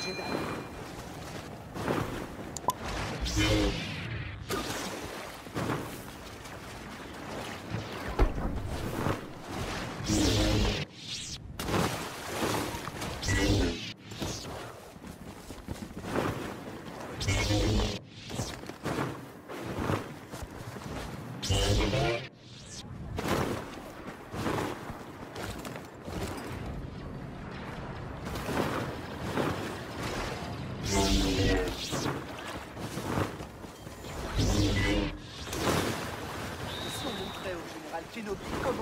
Jedi. Kenobi, comment?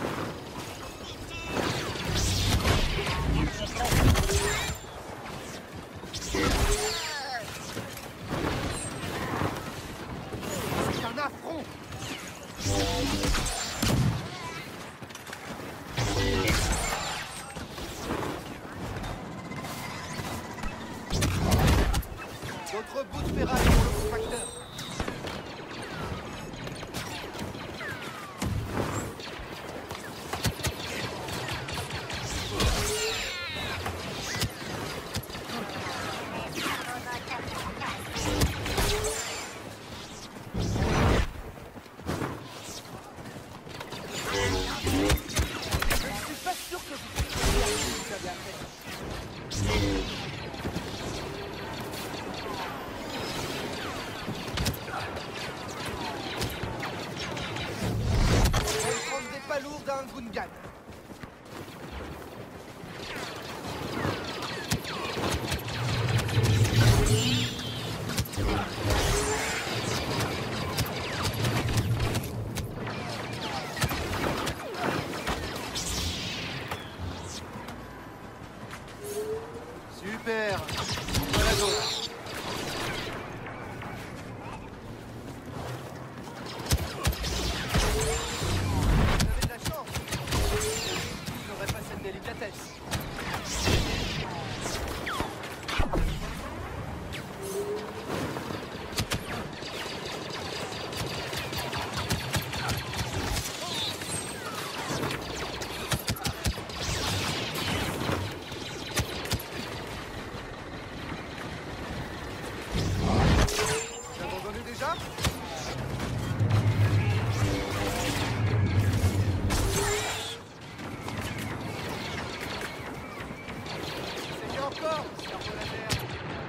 C'est un affront! Votre bout de ferraille pour le compacteur. D'un Gungan. Super. Voilà d'autres. Délicatesse. Vous abandonnez déjà? Encore, cerveau laser.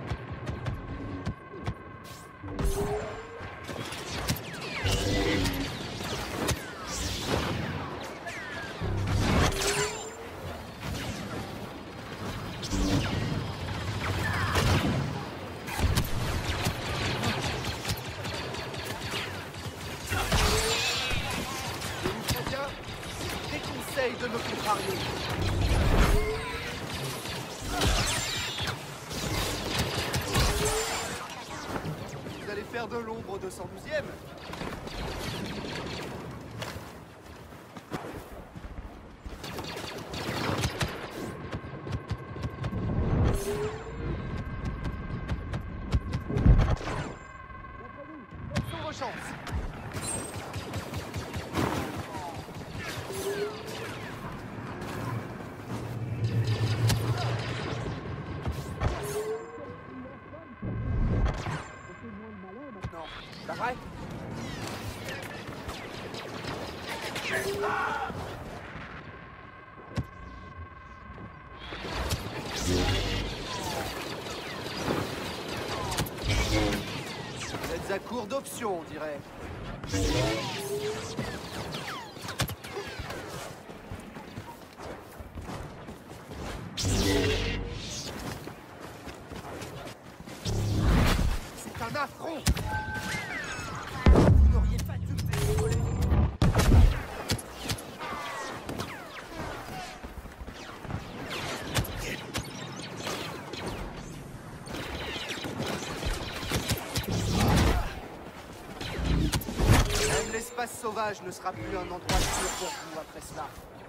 Déconseille de me contrarier. Vous allez faire de l'ombre au 212e. Sont vos chances. Non, t'arrêtes. Vous êtes à court d'options, on dirait. C'est un affront. Vous n'auriez pas dû me faire voler. Même l'espace sauvage ne sera plus un endroit sûr pour vous après cela.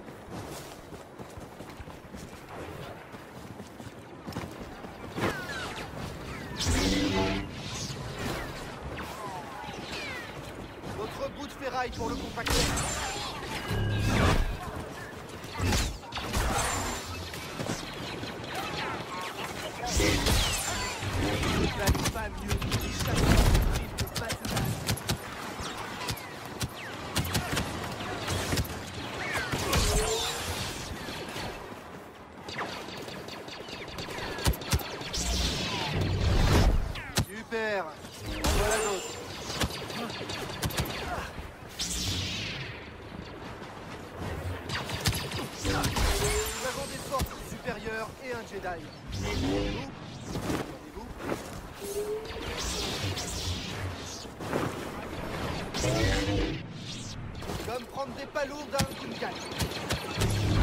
Votre bout de ferraille pour le compacteur. travail. Entendez-vous? Comme prendre des palourdes à un coup de canne.